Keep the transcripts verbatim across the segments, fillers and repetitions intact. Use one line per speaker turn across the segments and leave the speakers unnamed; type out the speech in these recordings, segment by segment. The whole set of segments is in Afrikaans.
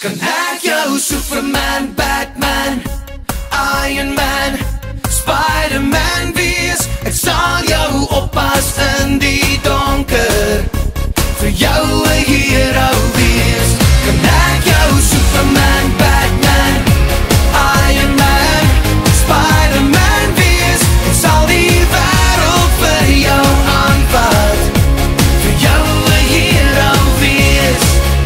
Kan ek jou Superman, Batman, Iron Man, Spider-Man wees? Ek sal jou oppas in die donker, vir jou 'n hero wees. Kan ek jou Superman, Batman, Iron Man, Spider-Man wees? Ek sal die wêreld vir jou aanvat, vir jou 'n hero wees.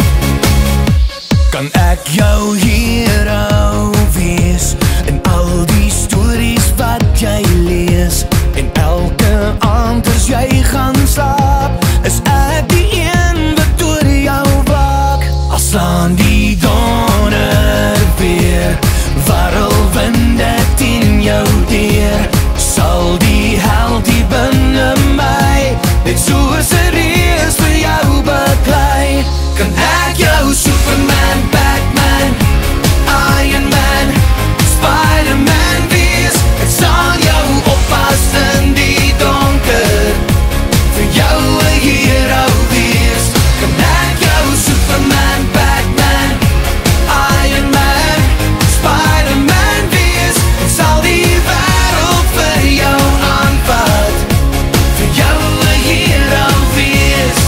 Kan ek jou hero wees in al die stories wat jy lees? En elke aand as jy gaan slaap, is ek die een wat oor jou waak. Al slaan die donder weer, warrelwinde teen jou deur, sal die held die binne my net soos 'n reus vir jou beklei. Kan ek jou Superman, Batman, Iron Man, Spider-Man wees? Ek sal jou oppas in die donker, vir jou 'n hero wees. Kan ek jou Superman, Batman, Iron Man, Spider-Man wees? Ek sal die wêreld vir jou aanvat, vir jou 'n hero wees.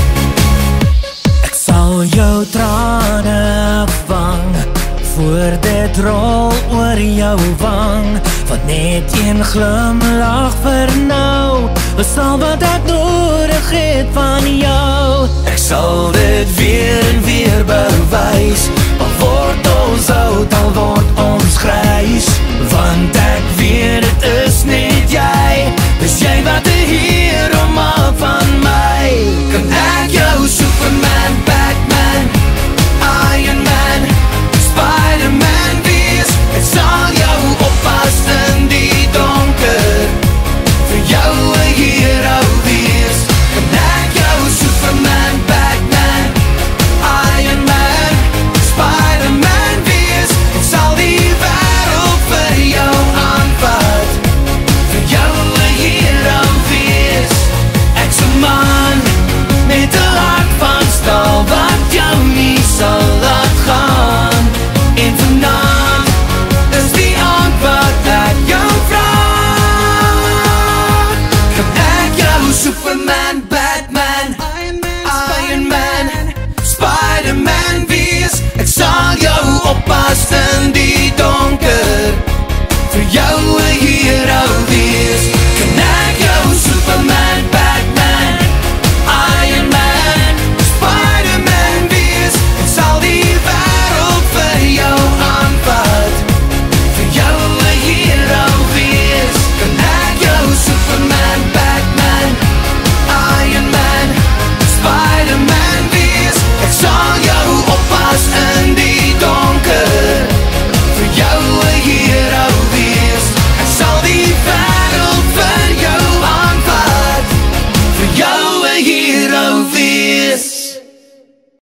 Ek sal jou trane vang, voor dit rol oor jou wang, want net een glimlach vir nou is al wat ek nodig het van jou. Ek sal dit weer en weer bewys, al word ons oud, al word ons grys, want ek weet het is net jy, dis jy wat 'n hero maak van my. Kan ek jou Superman, Batman, Iron Man, Spider-Man wees? Ek sal jou oppas in die donker, vir jou 'n hero wees. Kan ek jou Superman, Batman, Iron Man, Spider-Man wees? Ek sal die wêreld vir jou aanvat, vir jou 'n hero wees. Ek's 'n man met 'n hart van staal, wat jou nie sal laat gaan. En vanaand is die aand wat ek jou vraag. Kan ek jou Superman, Batman, Iron Man, Spider-Man wees? Ek sal jou oppas in die donker, vir jou 'n hero wees.